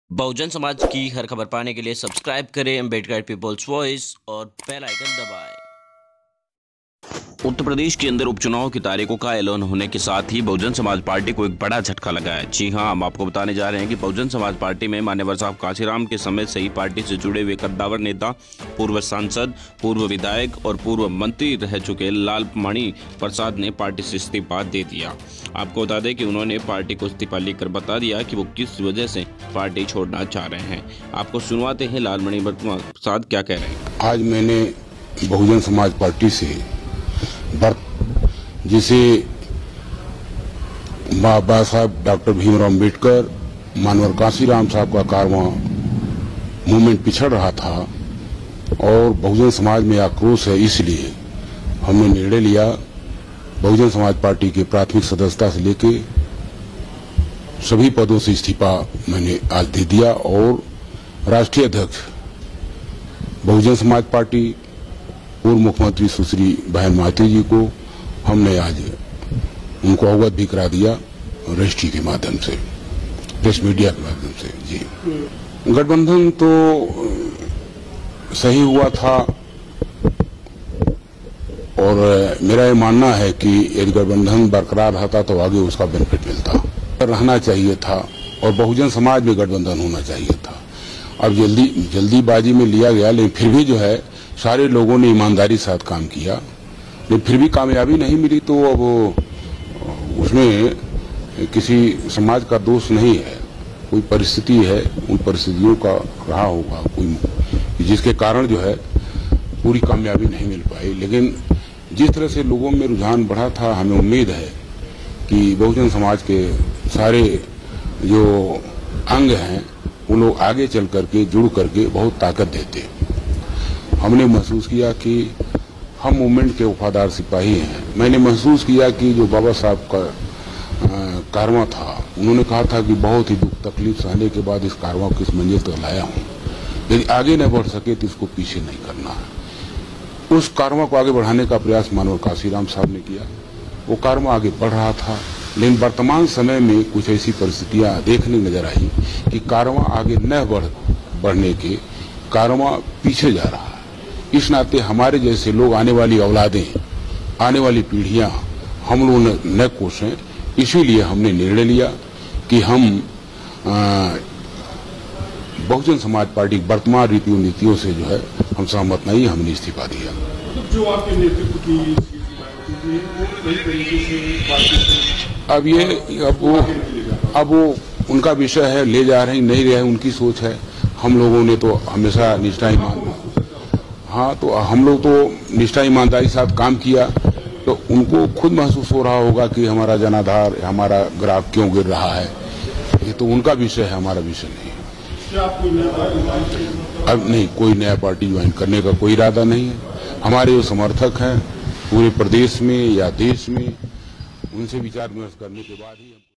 बहुजन समाज की हर खबर पाने के लिए सब्सक्राइब करें अम्बेडकर पीपल्स वॉइस और बेल आइकन दबाएं। उत्तर प्रदेश के अंदर उपचुनाव की तारीखों का ऐलान होने के साथ ही बहुजन समाज पार्टी को एक बड़ा झटका लगा है। जी हां, हम आपको बताने जा रहे हैं कि बहुजन समाज पार्टी में मान्यवर साहब काशीराम के समेत सही पार्टी से जुड़े हुए कद्दावर नेता, पूर्व सांसद, पूर्व विधायक और पूर्व मंत्री रह चुके लालमणि प्रसाद ने पार्टी से इस्तीफा दे दिया। आपको बता दें कि उन्होंने पार्टी को इस्तीफा लेकर बता दिया कि वो किस वजह से पार्टी छोड़ना चाह रहे हैं। आपको सुनवाते हैं लालमणि प्रसाद क्या कह रहे हैं। आज मैंने बहुजन समाज पार्टी से जिसे बाबा साहब डॉक्टर भीमराव अम्बेडकर, मानवर काशीराम साहब का कारवां मूवमेंट पिछड़ रहा था और बहुजन समाज में आक्रोश है, इसलिए हमने निर्णय लिया बहुजन समाज पार्टी के प्राथमिक सदस्यता से लेके सभी पदों से इस्तीफा मैंने आज दे दिया और राष्ट्रीय अध्यक्ष बहुजन समाज पार्टी पूर्व मुख्यमंत्री सुश्री बहन माती जी को हमने आज उनको अवगत भी करा दिया रजिस्ट्री के माध्यम से, प्रेस मीडिया के माध्यम से। जी, गठबंधन तो सही हुआ था और मेरा ये मानना है कि यदि गठबंधन बरकरार रहता तो आगे उसका बेनिफिट मिलता, रहना चाहिए था और बहुजन समाज में गठबंधन होना चाहिए था। अब जल्दीबाजी में लिया गया, लेकिन फिर भी जो है सारे लोगों ने ईमानदारी के साथ काम किया, लेकिन फिर भी कामयाबी नहीं मिली तो अब उसमें किसी समाज का दोष नहीं है, कोई परिस्थिति है, उन परिस्थितियों का रहा होगा कोई, जिसके कारण जो है पूरी कामयाबी नहीं मिल पाई। लेकिन जिस तरह से लोगों में रुझान बढ़ा था, हमें उम्मीद है कि बहुजन समाज के सारे जो अंग हैं वो लोग आगे चल करके जुड़ करके बहुत ताकत देते। हमने महसूस किया कि हम मूवमेंट के वफादार सिपाही हैं। मैंने महसूस किया कि जो बाबा साहब का कारवां था, उन्होंने कहा था कि बहुत ही दुख तकलीफ सहने के बाद इस कारवां को इस मंजिल तक लाया हूं, यदि आगे न बढ़ सके तो इसको पीछे नहीं करना है। उस कारवां को आगे बढ़ाने का प्रयास मानवर काशीराम साहब ने किया। वो कारवां आगे बढ़ रहा था, लेकिन वर्तमान समय में कुछ ऐसी परिस्थितियां देखने नजर आई कि कारवां आगे न बढ़ने के कारवां पीछे जा रहा है। इस नाते हमारे जैसे लोग, आने वाली औलादें, आने वाली पीढ़ियां हम लोग न कोसें, इसीलिए हमने निर्णय लिया कि हम बहुजन समाज पार्टी वर्तमान रीतियों नीतियों से जो है हम सहमत नहीं, हमने इस्तीफा दिया। जो आपके नेतृत्व की अब वो उनका विषय है, ले जा रहे हैं नहीं रहे हैं उनकी सोच है। हम लोगों ने तो हमेशा निष्ठा हम लोग तो निष्ठा ईमानदारी के साथ काम किया, तो उनको खुद महसूस हो रहा होगा कि हमारा जनाधार, हमारा ग्राफ क्यों गिर रहा है। ये तो उनका विषय है, हमारा विषय नहीं है। अब नहीं, कोई नया पार्टी ज्वाइन करने का कोई इरादा नहीं है। हमारे जो समर्थक हैं पूरे प्रदेश में या देश में, उनसे विचार विमर्श करने के बाद ही